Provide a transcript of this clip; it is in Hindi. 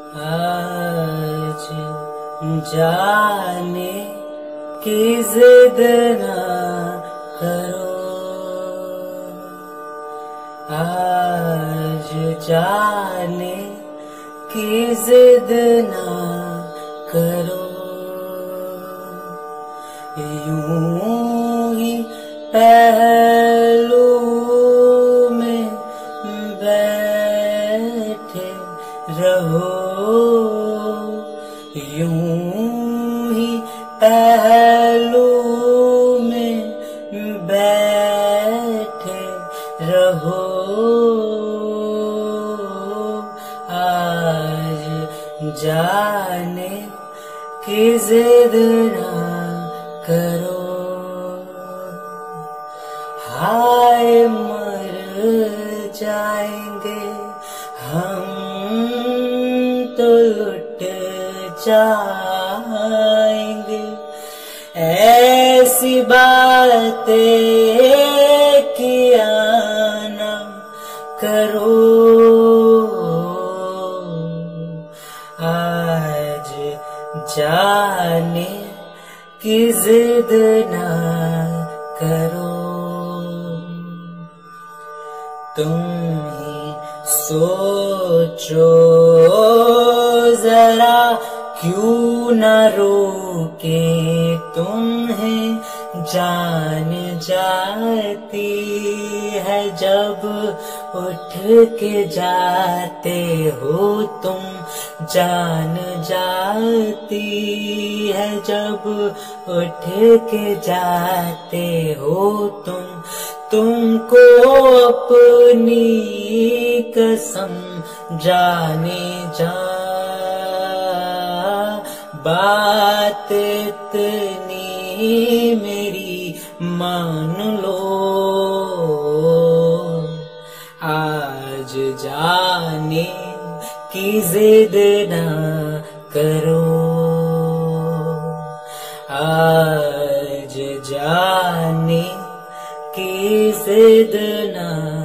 आज जाने की जिद ना करो, आज जाने की जिद ना करो। यूं ही पहलू में बैठे रहो, यूं ही पहलू में बैठे रहो। आज जाने की जिद ना करो। हाय मर जाएंगे हम तो लुट जाएंगे, ऐसी बातें किया ना करो। आज जाने की जिद ना करो। तुम ही सोचो जरा, क्यों न रोके तुम्हें जान जाती है जब उठ के जाते हो तुम, जान जाती है जब उठ के जाते हो तुम। तुमको अपनी कसम जाने जा, बात इतनी मेरी मान लो। आज जाने की जिद ना करो, आज जाने की जिद ना